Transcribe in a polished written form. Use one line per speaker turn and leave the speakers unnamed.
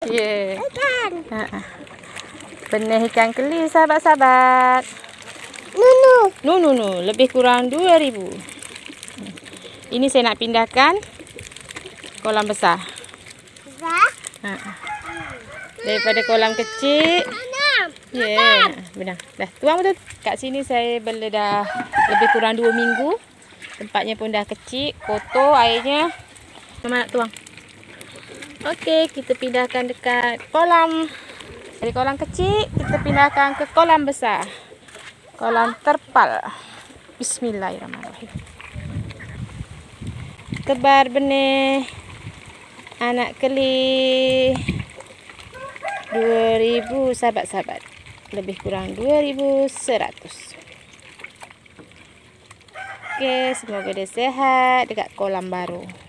Yeah. Benih ikan keli, sahabat-sahabat. No. Lebih kurang 2000. Ini saya nak pindahkan kolam besar. Daripada kolam kecil. Ya, benar. Dah tuang betul. Kat sini saya bela dah lebih kurang 2 minggu. Tempatnya pun dah kecil, kotor airnya. Mama nak tuang. Okey, kita pindahkan dekat kolam. Dari kolam kecil, kita pindahkan ke kolam besar. Kolam terpal. Bismillahirrahmanirrahim. Tebar benih anak keli 2000 sahabat-sahabat. Lebih kurang 2100. Okey, semoga dia sihat dekat kolam baru.